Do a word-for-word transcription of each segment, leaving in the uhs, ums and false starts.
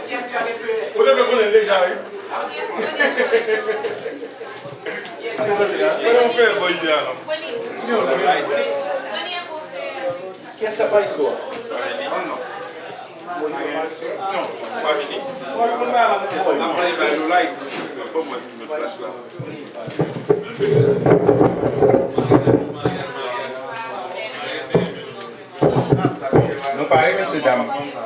Vous devez connaître déjà, oui. Comment faire, Moïse? Qu'est-ce que pas ici? Non, pas fini. Après, il va nous like. Pas moi, si je me place là. Nous parlons, messieurs, dames.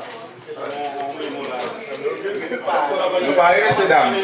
Nous parlons, messieurs, dames.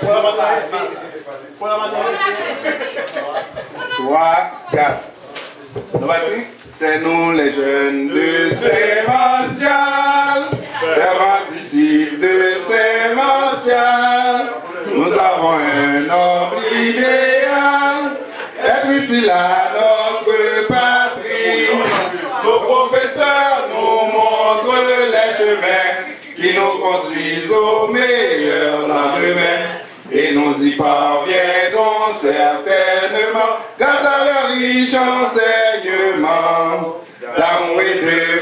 Trois, quatre. Nous voici. C'est nous les jeunes de Saint-Martial, fervents disciples de Saint-Martial. Nous avons un noble idéal, être utile à notre patrie. Nos professeurs nous montrent les chemins qui nous conduisent au meilleur lendemain. Et nous y parviendrons certainement grâce à leur riche enseignement d'amour et de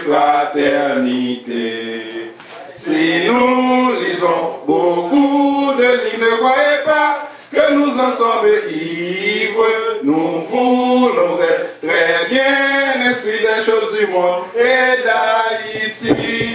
fraternité. Si nous lisons beaucoup de livres, ne croyez pas que nous en sommes ivres. Nous voulons être très bien instruits des choses du monde et d'Haïti.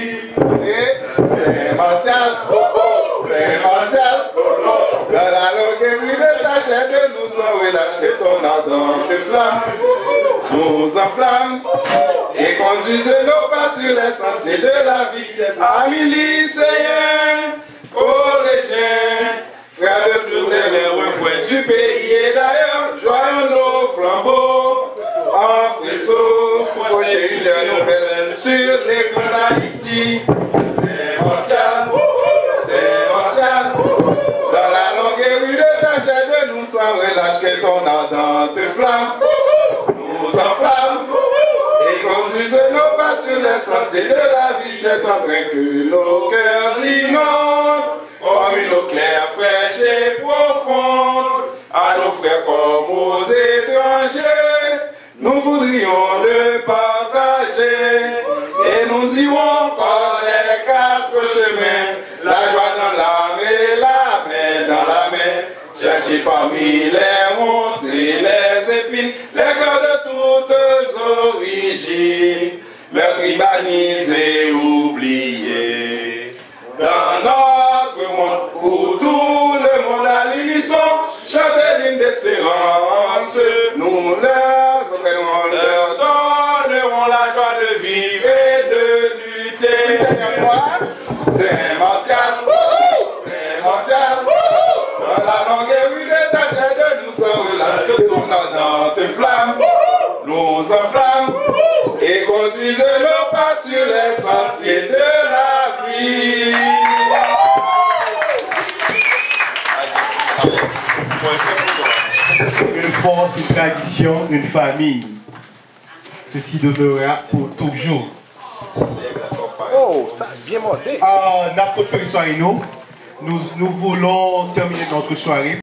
Saint-Martial, Saint-Martial, dans la langue ébrie de ta chair de nous sans relâche que ton ardente flamme nous enflamme et conduise nos pas sur les sentiers de la vie. Amis lycéens, collégiens, frères de tous les recoins du pays et d'ailleurs, joignons nos flambeaux en faisceau, projet une nouvelle sur l'écran d'Haïti. Saint-Martial, Saint-Martial, dans la longue rue de ta chair de nous sans relâche que ton ardente flamme nous enflamme et conduise nos pas sur les sentiers de la vie. C'est en train que nos cœurs inondent comme une eau claire, fraîche et profonde à nos frères comme aux étrangers. Nous voudrions le partager et nous irons par les quatre chemins, la joie dans l'âme et la main dans la main. Chercher parmi les ronces et les épines, les cœurs de toutes origines, meurtris, bannis et oubliés. Dans notre monde, où tout le monde a l'unisson, chanter l'hymne d'espérance, nous leur offrirons, leur donnerons la joie de vivre et de lutter. Saint-Martial, Saint-Martial, dans la longue rue de ta chair de nous sans relâche que ton ardente flamme nous enflamme et conduise nos pas sur les sentiers de la vie. Une force, une tradition, une famille. Ceci demeurera pour toujours. Oh, ça a bien monté. Ah, notre soirée, nous, nous, nous voulons terminer notre soirée.